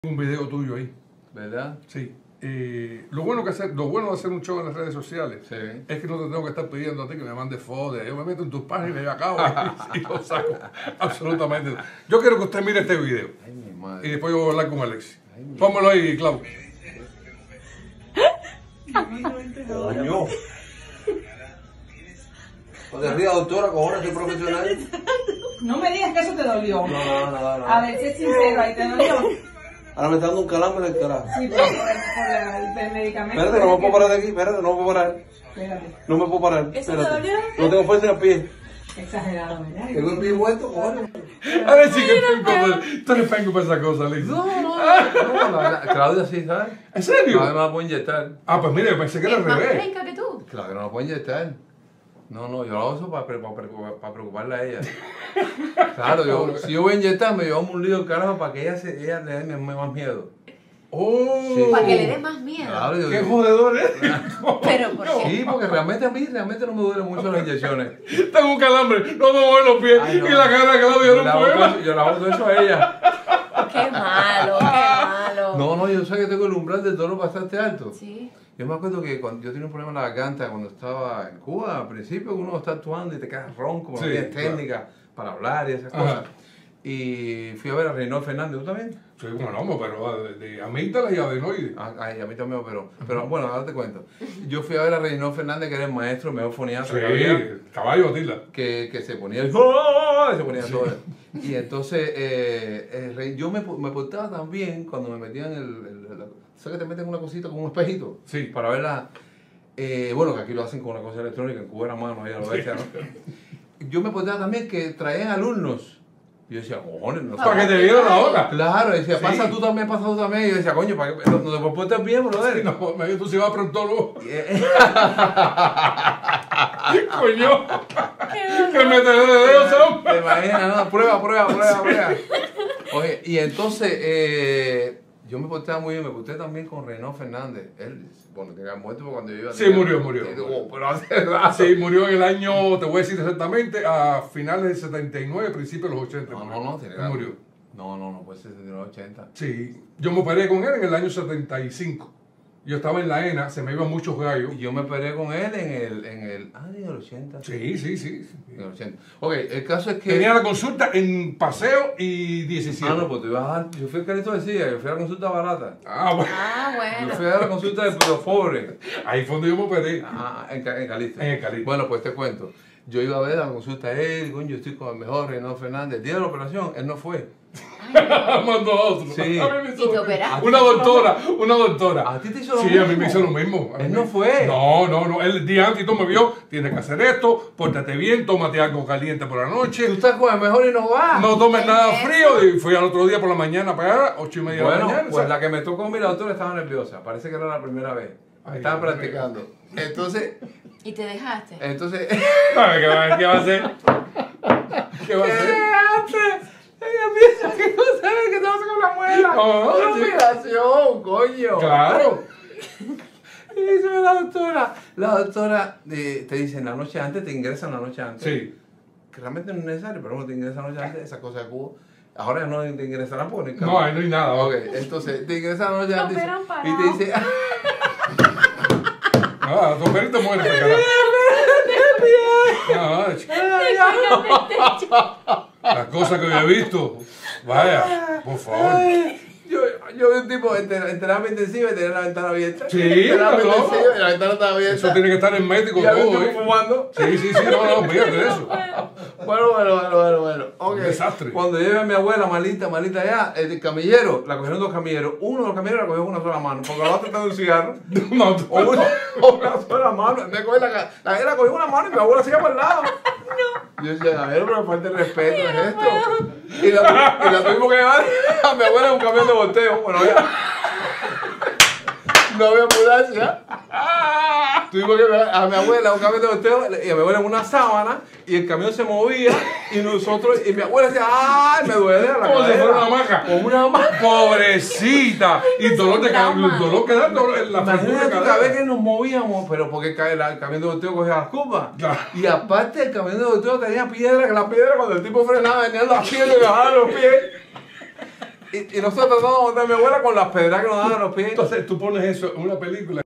Un video tuyo ahí, ¿verdad? sí. Lo bueno de hacer un show en las redes sociales Sí. es que no te tengo que estar pidiendo a ti que me mandes fotos. Yo me meto en tus páginas y acabo y lo saco. Absolutamente. Yo quiero que usted mire este video. Ay, mi madre. Y después yo voy a hablar con Alexis. Ay, mi Póngalo ahí, Clau. Coño. No te rías, doctora, cojones, soy profesional. No me digas que eso te dolió. No. A ver, sé sincero, ahí te dolió. Ahora me está dando un calambre del carajo. Sí, por el medicamento. Espérate, no me puedo parar de aquí, espérate, no me puedo parar. Espérate. No me puedo parar. ¿Eso te Espérate. dolió? No tengo fuerza en el pie. Exagerado, ¿verdad? Tengo el pie muerto, cojones. Alexis, que tú eres penco para esa cosa, Alexis. No, la verdad. Claudia sí, ¿sabes? ¿En serio? Claudia me la puedo inyectar. Ah, pues mire, pensé que era al Es más revés. penca que tú. Claudia no la puedo inyectar. No, yo lo uso para preocuparla a ella. Claro, si yo voy a inyectarme, yo hago un lío carajo para que ella le dé más miedo. Oh, Sí. Para que le dé más miedo. Claro, yo qué digo, jodedor es. Pero ¿por qué? sí, porque realmente a mí no me duelen mucho las inyecciones. Tengo un calambre, no me mueven los pies Ay, no. y la cara de Claudia no puede. Yo le hago todo eso a ella. Qué malo, qué malo. No, yo sé que tengo el umbral del dolor bastante alto. Sí. Yo me acuerdo que cuando yo tenía un problema en la garganta cuando estaba en Cuba, al principio uno está actuando y te quedas ronco, Sí, no tienes claro. técnica para hablar y esas Ajá. cosas. Y fui a ver a Reinaldo Fernández, ¿tú también? Sí, bueno, pero de amígdalas y adenoides. Ay, a mí también me operó. Pero bueno, ahora te cuento. Yo fui a ver a Reinaldo Fernández, que era el maestro, el mejor foniatra que había. Sí, caballo Atila. Que se ponía ¡oh! Se ponía todo. Y entonces yo me portaba también cuando me metía en ¿sabes que te meten una cosita con un espejito? Sí. Para verla. Bueno, que aquí lo hacen con una cosa electrónica, en Cuba era mano, ahí a lo bestia, ¿no? Yo me portaba también que traían alumnos. Y yo decía, cojones, no Para que te vieran la hora. Claro, decía, Sí. pasa tú también. Y yo decía, coño, ¿para qué? No te portas bien, brother. No, tú si vas a prontólogo. Coño. Que me te de dedos, hombre. Te imaginas, no, prueba. Oye, y entonces, yo me portaba muy bien, me porté también con Reinaldo Fernández. Él, bueno, que había muerto cuando yo iba a Sí, murió. Pero hace rato. Sí, murió en el año, te voy a decir exactamente, a finales del 79, principios de los 80. No, tiene Él murió. No, pues 79, 80. Sí, yo me operé con él en el año 75. Yo estaba en la ENA, se me iban muchos gallos. Y yo me peleé con él en el 80. Sí. En el 80. Ok, el caso es que... Tenía la consulta en Paseo y 17. Ah, no, pues tú ibas a dar... Yo fui el que esto decía, yo fui a la consulta barata. Ah, bueno. Ah, Yo bueno. fui a la consulta de los pobres. Ahí fue donde yo me operé. En Calixto. En el Calixto. Bueno, pues te cuento. Yo iba a ver la consulta a él, coño, yo estoy con el mejor Reinaldo Fernández. El día de la operación, él no fue. Mandó a otro. Sí. A mí me hizo ¿Y te lo mismo. operaste? Una doctora. ¿A ti te hizo lo Sí, mismo? a mí me hizo lo mismo. Él no fue. No. Él el día antes tú me vio, tienes que hacer esto, pórtate bien, tómate algo caliente por la noche. Tú estás con el mejor y no vas. No tomes nada ¿Eso? frío. Y fui al otro día por la mañana para allá, 8:30 de la Bueno, mañana. pues la que me tocó, mira, la doctora estaba nerviosa. Parece que era la primera vez. Ay, Estaba Dios mío. practicando. Entonces, ¿Y te dejaste? ¿Qué va a hacer? ¿Qué va a hacer? ella piensa que no sabe que te vas con la muela. No, Una sí. operación, coño. Claro. Y dice la doctora te dice en la noche antes, te ingresan la noche antes. Sí. Que realmente no es necesario, pero uno te ingresa la noche antes, esa cosa de cubo. Ahora ya no te ingresarán porque No, ahí no hay nada. Ok, entonces te ingresan la noche Lo antes operan y parado. te dice, Tu perrito muere, carajo. Las cosas que había visto. Vaya, por favor. ay, yo vi un tipo en terapia intensiva y tenía la ventana abierta. Sí, terapia claro. intensiva y la ventana estaba abierta. Eso tiene que estar en médico y había un todo, tipo ¿eh? fumando. Sí, no, fíjate de eso. Bueno. Okay. Un desastre. Cuando llevé a mi abuela malita allá, el camillero, la cogieron dos camilleros. Uno de los camilleros la cogió con una sola mano, porque la otra estaba un cigarro. No, O una sola mano. Me cogió la cogió una mano y mi abuela se iba por el lado. No. Yo decía, a ver, pero falta de respeto es esto. Y la tuvimos que llevar a mi abuela en un camión de volteo. Bueno, no había ambulancia. Tuvimos que llevar a mi abuela en un camión de volteo y a mi abuela en una sábana y el camión se movía y nosotros, y mi abuela decía, ¡ay, me duele la como si cadera! fuera una hamaca. Como una hamaca. Pobrecita. Y dolor que da en la fractura Imagínate de cada vez cadera. que nos movíamos, pero porque el camión de volteo cogía las curvas. Claro. Y aparte el camión de volteo tenía piedra, que la piedra cuando el tipo frenaba venían las piedras y bajaban los pies. Y nosotros tratamos de montar a mi abuela con las pedras que nos daban a los pies. Entonces tú pones eso en una película.